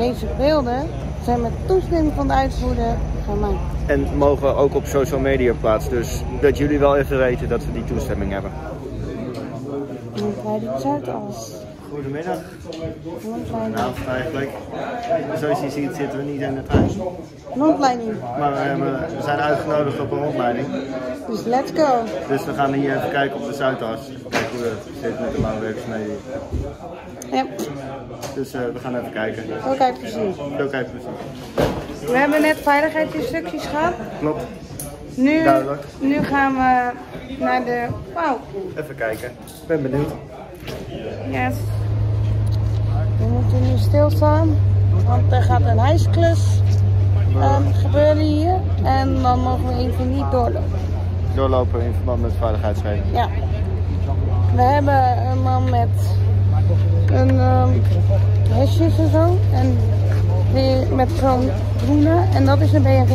deze beelden zijn met toestemming van de uitvoerder van mij. En mogen ook op social media plaatsen. Dus dat jullie wel even weten dat we die toestemming hebben. Rondleiding Zuidas. Goedemiddag. Rondleiding. Goedenavond eigenlijk. Zoals je ziet zitten we niet in de trein. Rondleiding. Maar we zijn uitgenodigd op een rondleiding. Dus let's go. Dus we gaan hier even kijken op de Zuidas. Kijken hoe het zit met de bouwwerkzaamheden. Ja. Dus we gaan even kijken. Zo kijk precies. Zo kijk precies. We hebben net veiligheidsinstructies gehad. Klopt. Nu gaan we naar de... Wauw. Even kijken. Ik ben benieuwd. Yes. We moeten nu stilstaan, want er gaat een hijsklus gebeuren hier. En dan mogen we even niet doorlopen. Doorlopen in verband met veiligheidsregels. Ja. We hebben een man met een hesjes en zo. En die met zo'n groene. En dat is een BMW.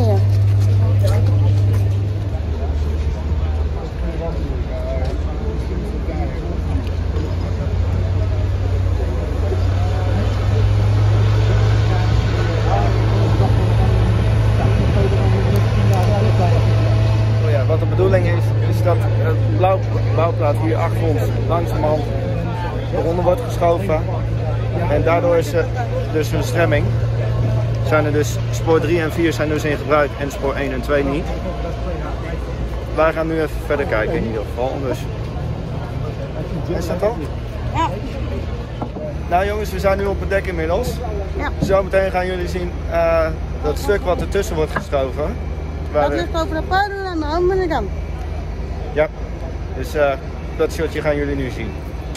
Wat de bedoeling is dat het bouwplaat hier achter ons langzamerhand eronder wordt geschoven. En daardoor is er dus een stremming. Zijn er dus spoor 3 en 4 zijn dus in gebruik en spoor 1 en 2 niet. Wij gaan nu even verder kijken in ieder geval. Dus. Is dat al? Ja. Nou jongens, we zijn nu op het dek inmiddels. Ja. Zometeen gaan jullie zien dat stuk wat ertussen wordt geschoven. Dat ligt over de paarden aan de andere kant. Ja, dus dat shotje gaan jullie nu zien.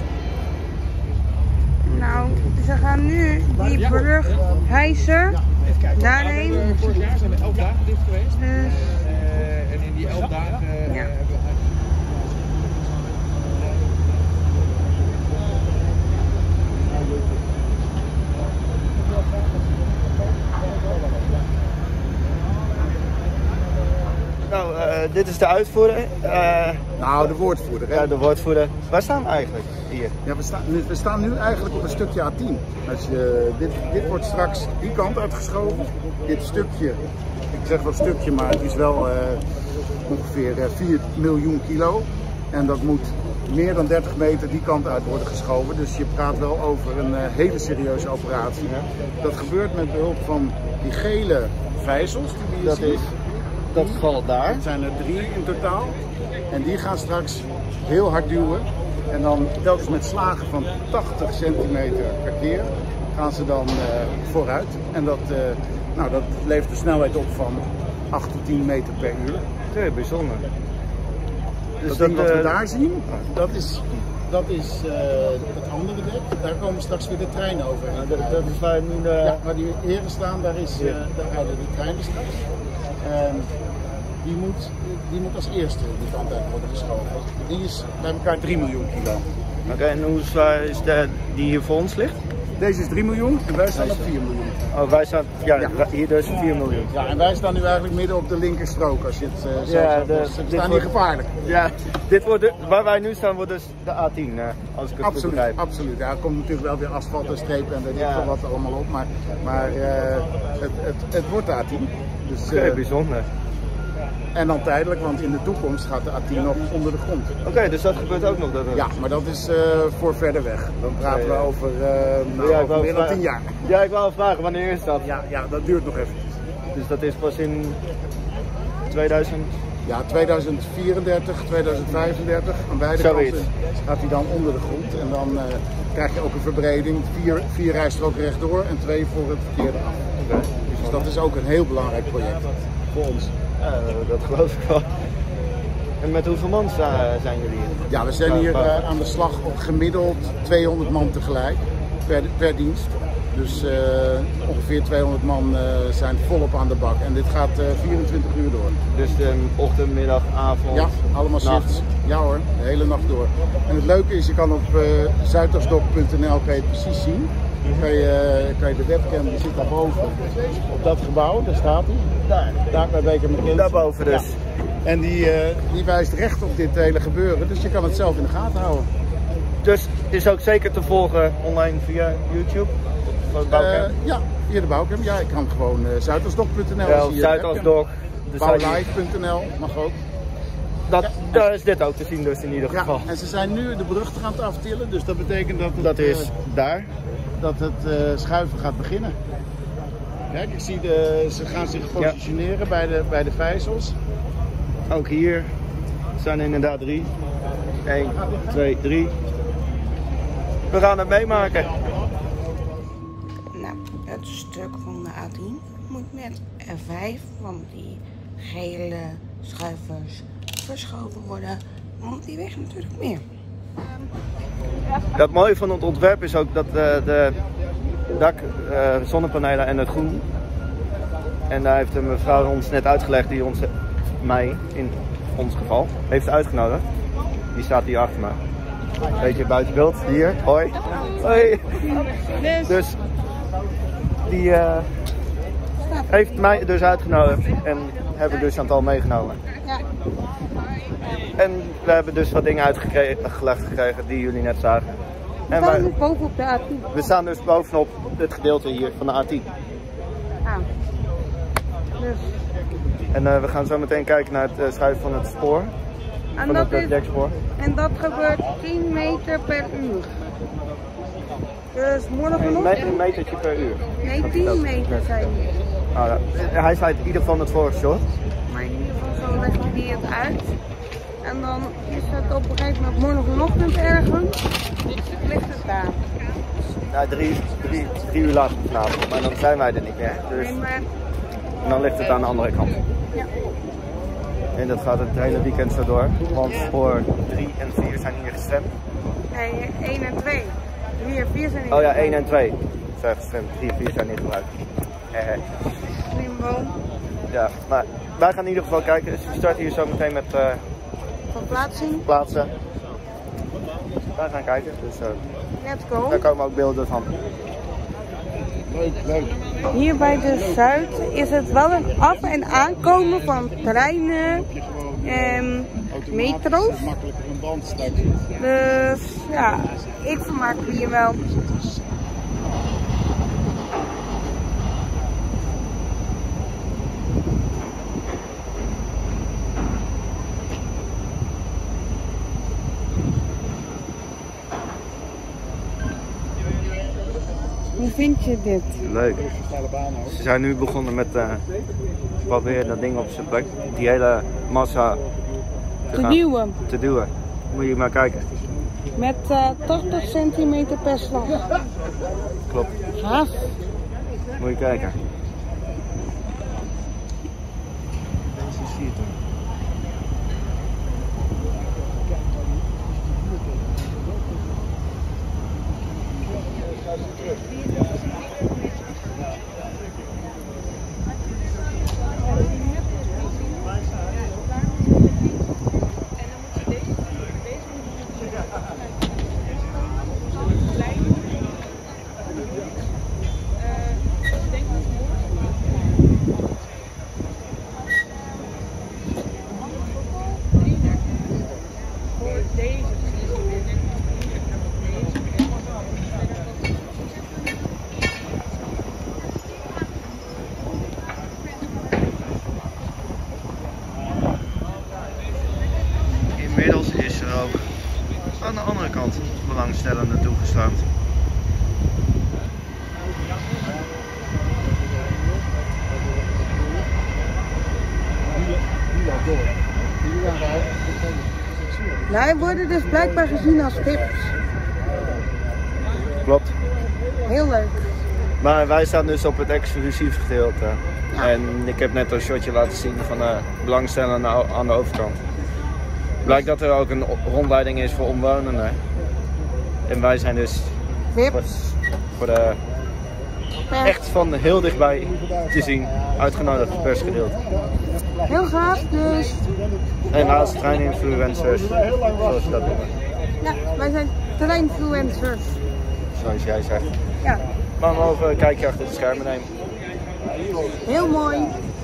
Nou, ze gaan nu die brug hijsen. Daarheen. Vorig jaar zijn we 11 dagen dicht geweest. Dus, En in die 11 dagen ja. Nou, dit is de uitvoerder. Nou, de woordvoerder. Hè? Ja, de woordvoerder. Waar staan we eigenlijk hier? Ja, we staan nu eigenlijk op een stukje A10. Dit wordt straks die kant uitgeschoven. Dit stukje, ik zeg wel stukje, maar het is wel ongeveer 4 miljoen kilo. En dat moet meer dan 30 meter die kant uit worden geschoven. Dus je praat wel over een hele serieuze operatie. Dat gebeurt met behulp van die gele vijzels die je ziet. Dat geval daar. Het zijn er 3 in totaal. En die gaan straks heel hard duwen. En dan telkens met slagen van 80 centimeter per keer gaan ze dan vooruit. En dat levert de snelheid op van 8 tot 10 meter per uur. Heel bijzonder. Dus dat wat we daar zien, dat is het andere dek. Daar komen straks weer de treinen over. Dat is waar nu de... Ja, waar die heren staan, daar rijden de treinen straks. Die moet als eerste die kant uit worden geschoven. Die is bij elkaar 3 miljoen kilo. Oké, en hoe zwaar is die hier voor ons ligt? Deze is 3 miljoen en wij staan op 4 miljoen. Oh, wij staan, ja, hier dus 4 miljoen. Ja, en wij staan nu eigenlijk midden op de linkerstrook als je het zo Ja, zegt. We staan hier gevaarlijk. Ja, waar wij nu staan wordt dus de A10, als ik het goed begrijp. Absoluut. Ja, er komt natuurlijk wel weer asfalt en strepen en weet ik veel wat er allemaal op, maar het wordt de A10. Dus, Heel bijzonder. En dan tijdelijk, want in de toekomst gaat de A10 nog onder de grond. Oké, dus dat gebeurt ook nog? Ja, maar dat is voor verder weg. Dan praten we over meer dan 10 jaar. Ja, ik wou vragen, wanneer is dat? Ja, dat duurt nog even. Dus dat is pas in 2000? Ja, 2034, 2035. Aan beide kanten gaat hij dan onder de grond. En dan krijg je ook een verbreding. 4 rijstroken rechtdoor en 2 voor het verkeerde af. Okay. Dus dat is ook een heel belangrijk project voor ons. Ja, dat geloof ik wel. En met hoeveel man zijn jullie hier? Ja, we zijn hier aan de slag op gemiddeld 200 man tegelijk per dienst. Dus ongeveer 200 man zijn volop aan de bak. En dit gaat 24 uur door. Dus de ochtend, middag, avond? Ja, allemaal shifts. Ja hoor, de hele nacht door. En het leuke is, je kan op zuidasdok.nl kan je het precies zien. Kan je de webcam, die zit daarboven op dat gebouw, daar staat hij. Daar bij Beker McKenzie. Daarboven dus. Ja. En die wijst recht op dit hele gebeuren, dus je kan het zelf in de gaten houden. Dus het is ook zeker te volgen online via YouTube? Ja, Via de bouwcam? Ja, ik kan gewoon zuidasdok.nl. Ja, of Zuidasdok. Bouwlive.nl mag ook. Daar is dit ook te zien dus in ieder geval. Ja, en ze zijn nu de brug gaan te aftillen, dus dat betekent dat het, dat is daar. Dat het schuiven gaat beginnen. Kijk, ik zie ze gaan zich positioneren bij de vijzels. Ook hier zijn inderdaad 3. 1, 2, 3. We gaan het meemaken. Nou, het stuk van de A10 moet met 5 van die gele schuivers verschoven worden, want die wegen natuurlijk meer. Het mooie van het ontwerp is ook dat de dak, zonnepanelen en het groen. En daar heeft een mevrouw ons net uitgelegd die mij in ons geval heeft uitgenodigd. Die staat hier achter me. Een beetje buiten beeld. Hier. Hoi. Hoi. Dus die heeft mij dus uitgenodigd en hebben dus Chantal meegenomen. Ja. En we hebben dus wat dingen uitgelegd gekregen die jullie net zagen. We staan nu bovenop de A10. We staan dus bovenop het gedeelte hier van de A10. Ah. Dus. En we gaan zo meteen kijken naar het schuiven van het spoor. En van dat het dekspoor. En dat gebeurt 10 meter per uur. Dus morgenochtend... Een metertje per uur. Nee, 10 meter zijn die. Ah, ja. Hij zei in ieder geval het vorige shot. Maar in ieder geval zo leggen die het uit. En dan is het op een gegeven moment morgenochtend ergens. Ligt het daar. Ja, 3 uur later vanavond. Maar dan zijn wij er niet meer. Dus... Nee, maar... En dan ligt het aan de andere kant. Ja. En dat gaat het hele weekend zo door. Want spoor 3 en 4 zijn hier gestemd. Nee, 1 en 2. 3 en 4 zijn niet. Oh ja, 1 en 2 zijn gestemd. 3 en 4 zijn niet gebruikt. Limbo. Ja, maar wij gaan in ieder geval kijken. Dus we starten hier zo meteen met Verplaatsing. plaatsen. Wij gaan kijken. Dus Let's go. daar komen ook beelden van. Leuk. Hier bij de Zuid is het wel een af- en aankomen van treinen en metro's. Makkelijker een band straks. Dus ja, ik vermaak me hier wel. Hoe vind je dit? Leuk. Ze zijn nu begonnen met proberen dat ding op zijn plek, die hele massa te duwen. Moet je maar kijken. Met 80 centimeter per slag. Klopt. Gaaf. Moet je kijken. Inmiddels is er ook aan de andere kant belangstellenden toegestroomd. Wij worden dus blijkbaar gezien als tips. Klopt. Heel leuk. Maar wij staan dus op het exclusief gedeelte. Ja. En ik heb net een shotje laten zien van de belangstellenden aan de overkant. Blijkt dat er ook een rondleiding is voor omwonenden. En wij zijn dus voor de echt van heel dichtbij te zien uitgenodigd persgedeelte. Heel gaaf dus. En laatste treininfluencers, zoals ze dat noemen. Ja, wij zijn treinfluencers. Zoals jij zegt. Ja. Maar we mogen een kijkje achter de schermen nemen. Heel mooi.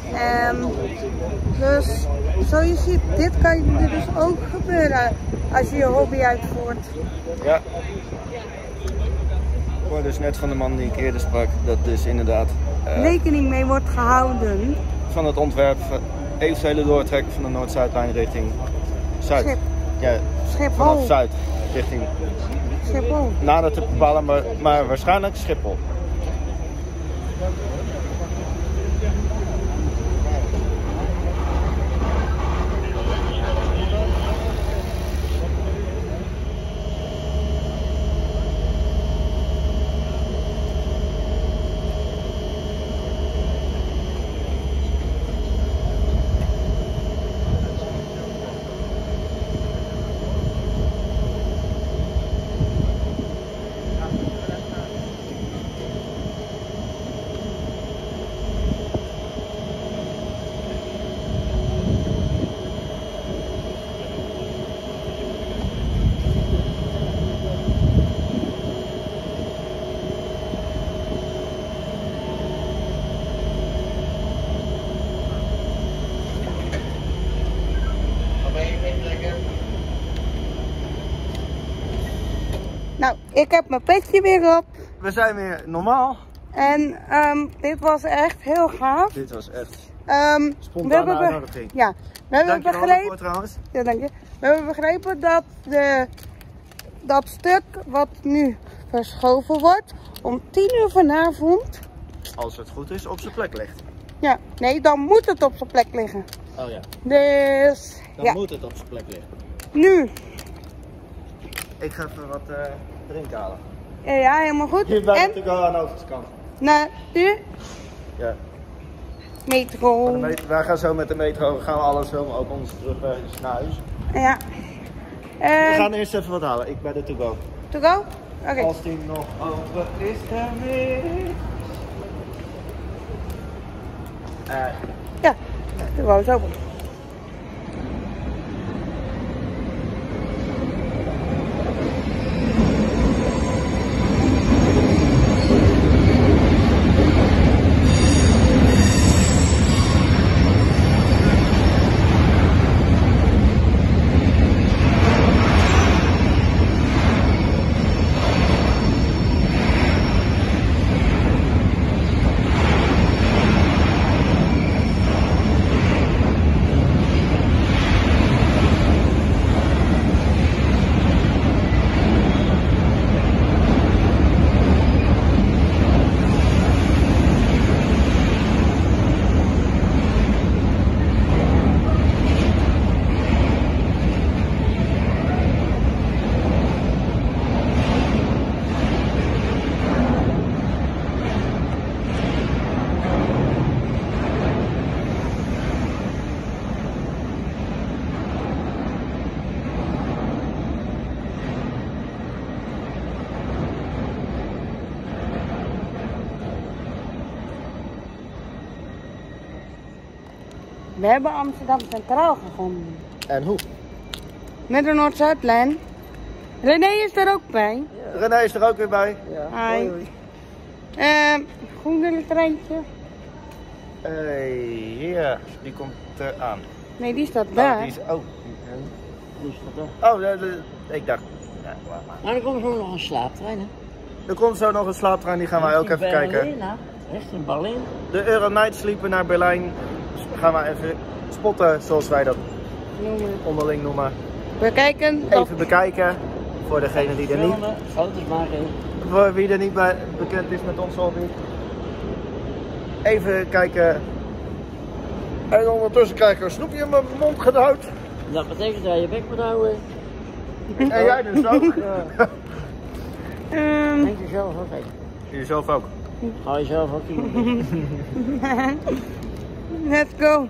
Dus zo je ziet, dit kan je dus ook gebeuren als je je hobby uitvoert. Ja. hoor dus net van de man die ik eerder sprak, dat dus inderdaad rekening mee wordt gehouden. van het ontwerp eventuele doortrekken van de Noord-Zuidlijn richting Zuid. Schip. Ja, Schiphol. vanaf Zuid richting Schiphol. nader te bepalen, maar waarschijnlijk Schiphol. Nou, ik heb mijn petje weer op. We zijn weer normaal. En dit was echt heel gaaf. Dit was echt Spontane uitnodiging. Ja, we hebben Dankjewel begrepen. daarvoor trouwens. Ja, dank je. We hebben begrepen dat dat stuk wat nu verschoven wordt om 10 uur vanavond. Als het goed is, op zijn plek ligt. Ja, nee, dan moet het op zijn plek liggen. Oh ja, Dus dan ja, moet het op zijn plek liggen. nu. Ik ga even wat drinken halen. Ja, helemaal goed. Hier bij En de go aan de overkant. naar de Ja. metro. Wij gaan zo met de metro, gaan we alles filmen, ook onze terug naar huis. Ja. We En gaan eerst even wat halen, ik bij de to go. to go? Oké. Als die nog open is, dan weer. Ja, to go is open. We hebben Amsterdam Centraal gevonden. En hoe? Met de Noord-Zuidlijn. René is er ook bij. René is er ook weer bij. Hi. Groene treintje. Ja, die komt eraan. Nee, die staat Oh, daar. die is, oh. Die staat er. Oh, ik dacht. Ja, maar. Maar er komt zo nog een slaaptrein, hè? Er komt zo nog een slaaptrein, die gaan wij ook even kijken. Berlijn, richting Berlijn. De Euronight Sleeper naar Berlijn gaan we even spotten, zoals wij dat Noemen. onderling noemen. We kijken. Even bekijken, voor degene die er niet, Filmen, foto's maken. voor wie er niet bekend is met ons hobby. Even kijken. En ondertussen krijg ik een snoepje in mijn mond gedouwd. Dat betekent dat je bek moet houden. En jij dus ook. Denk je zelf ook even. Jezelf ook. Ga je zelf ook iemand. Let's go.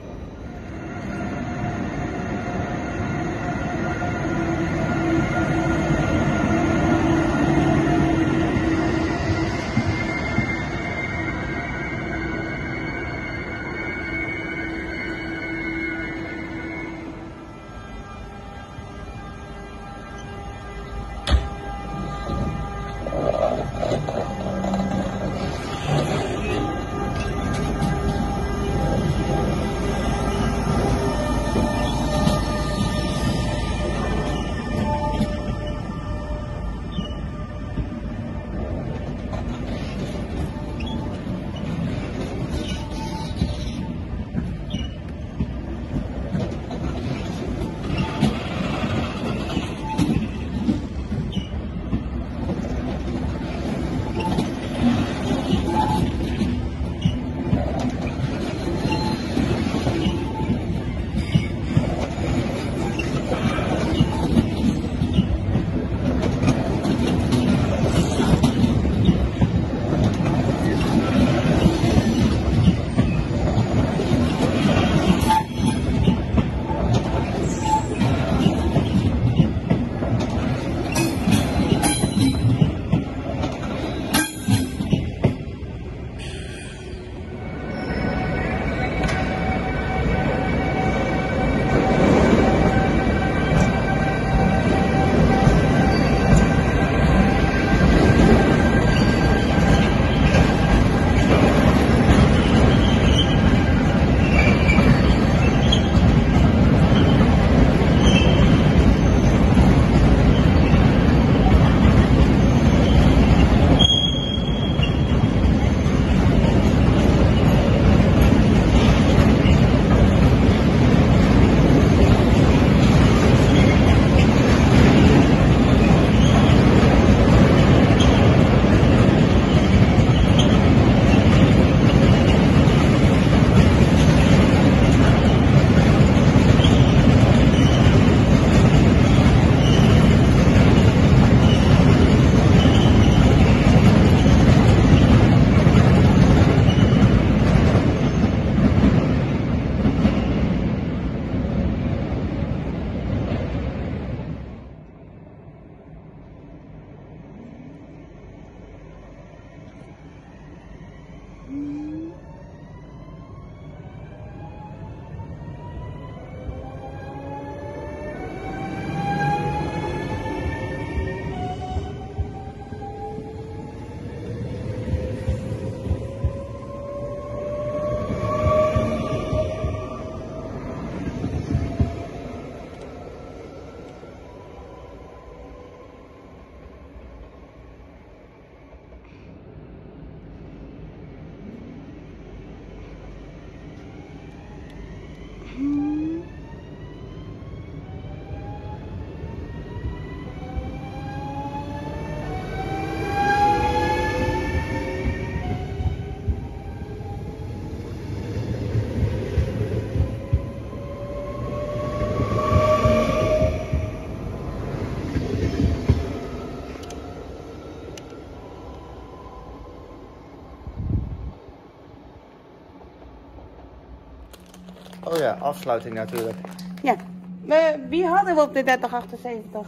Oh ja, afsluiting natuurlijk. Ja. Wie hadden we op de 3078?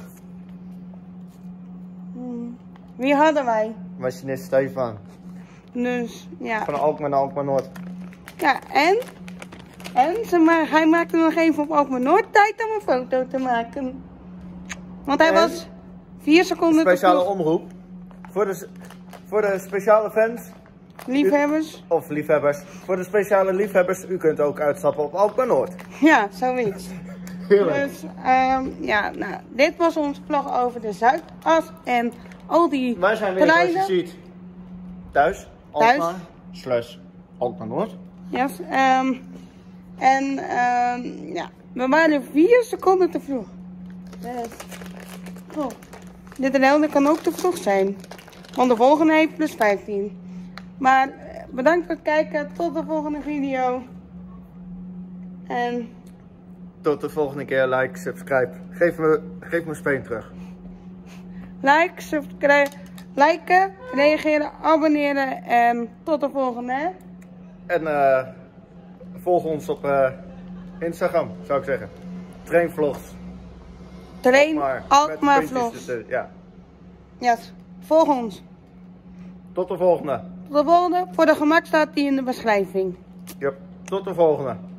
Wie hadden wij? Machinist Stefan. Dus, ja. Van Alkmaar naar Alkmaar Noord. Ja, en hij maakte nog even op Alkmaar Noord tijd om een foto te maken. Want hij En? was 4 seconden Speciale te vroeg. omroep. Voor de speciale fans. Liefhebbers. Of liefhebbers. Voor de speciale liefhebbers, u kunt ook uitstappen op Alkmaar Noord. Ja, zoiets. Heerlijk. Dus, ja, nou, dit was ons vlog over de Zuidas en al die Wij zijn weer, zoals je terreinen. ziet, thuis. Alkmaar. / Alkmaar Noord. Yes, ja, we waren 4 seconden te vroeg. Dus, oh. Dit ronde kan ook te vroeg zijn. Want de volgende heeft plus 15. Maar bedankt voor het kijken. Tot de volgende video. En Tot de volgende keer. Like, subscribe. Geef me speen terug. like, subscribe, liken, reageren, abonneren. En tot de volgende. En volg ons op Instagram, zou ik zeggen. Trainvlogs. Train Met Alkmaar puntjes vlogs. tussen, ja. Yes, volg ons. Tot de volgende. Tot de volgende. Voor de gemak staat die in de beschrijving. Yep. Tot de volgende.